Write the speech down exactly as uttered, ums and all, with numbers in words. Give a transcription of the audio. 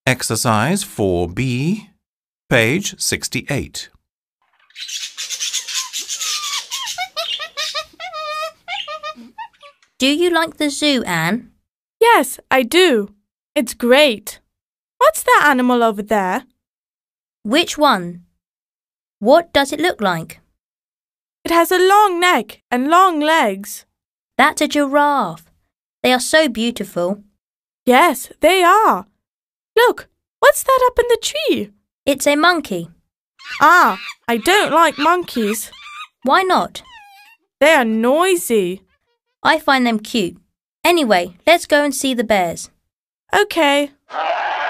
Exercise four B, page sixty-eight. Do you like the zoo, Anne? Yes, I do. It's great. What's that animal over there? Which one? What does it look like? It has a long neck and long legs. That's a giraffe. They are so beautiful. Yes, they are. Look, what's that up in the tree? It's a monkey. Ah, I don't like monkeys. Why not? They are noisy. I find them cute. Anyway, let's go and see the bears. Okay.